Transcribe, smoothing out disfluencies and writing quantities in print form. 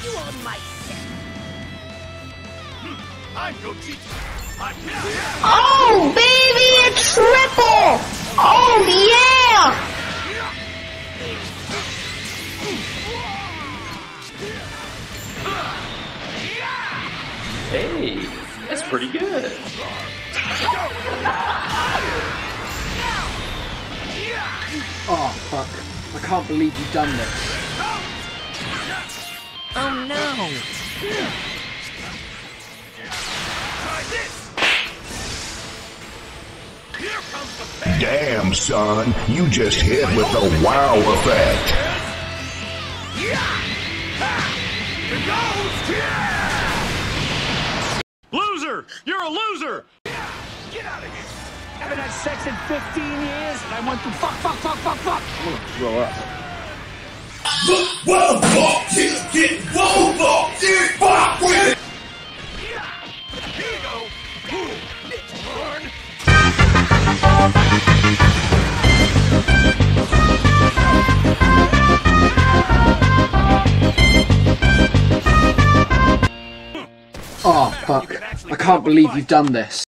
You on my set. I'm Gogeta. Oh, baby, a triple! Oh, yeah! Hey, that's pretty good. Oh, fuck. I can't believe you've done this. Oh no! Damn, son, you just hit with the wow effect. Loser! You're a loser! Get out of here! Haven't had sex in 15 years, and I want to fuck. I'm gonna throw up. What the fuck? Get fuck with it! Here you go! Bitch born! Oh, fuck. I can't believe you've done this.